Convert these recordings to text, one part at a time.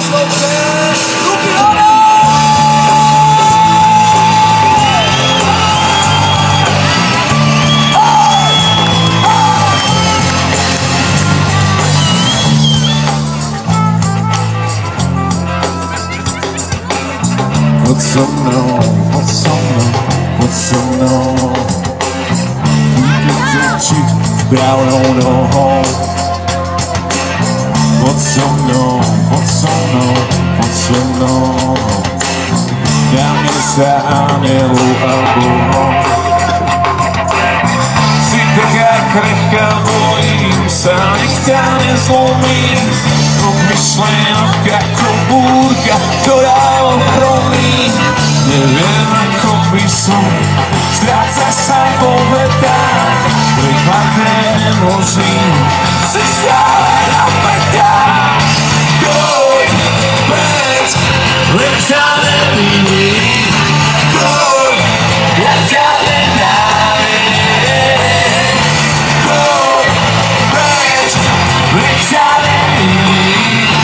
Poď so mnou, poď so mnou, poď so mnou. Půjdu točit správnou nohou. Poď so mnou, poď so mnou, poď so mnou. Dáme sa anielu a Bohom. Si taká krehká, bojím sa, nech ťa nezlomím. Myšlenok ako búrka, ktorá ochromí. Neviem ako by som, stráca sa vo vetách. Prekvapené nemôžim, si stále napätá. Choď preč, len ťa nevidím. Choď, ja ťa nenávidím. Choď preč, len ťa nevidím.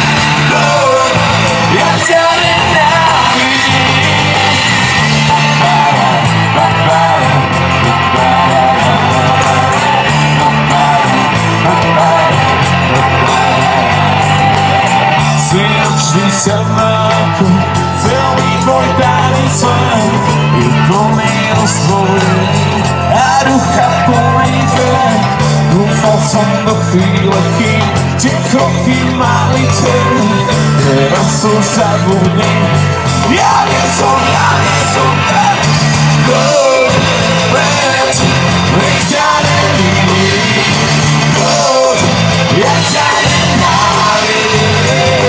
Vždy sa máko, celý tvoj tajný svet je plný roztvorený a ducha plný vek. Dúfal som do chvíle, kým tie kroky mali ten. Teraz sú zabudný, ja nie som ten. Choď preč, nech ťa nevidím. Choď, ja ťa nenávidím.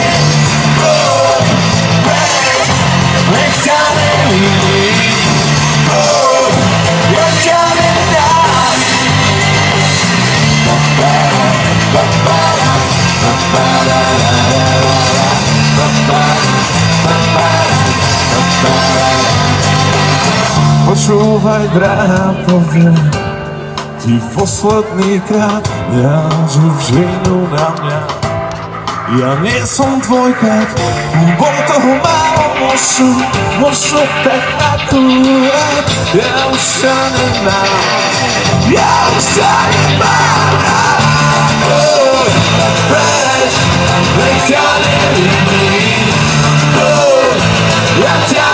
Počúvaj, drahá, poviem ti posledný krát, nehážu vžinu na mňa. Ja nie som tvojkrát, bol toho málo, možno tak akurát. Ja už ťa nemám, ja už ťa nemám rád. Choď preč, nech ťa nevidím. Choď, ja ťa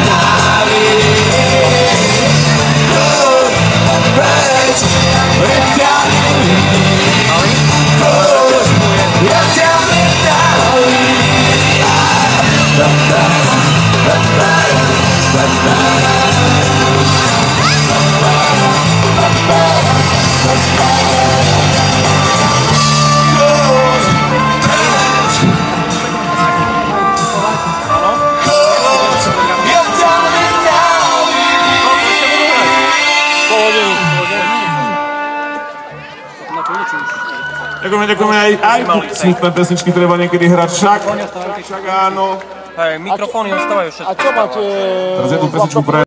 nenávidím. Choď preč, nech ťa nevidím. Choď, ja ťa Ďakujeme aj smutné pesničky treba niekedy hrať, však áno. Hej, mikrofóny ostávajú všetko. A čo máte? Teraz jednu pesničku pre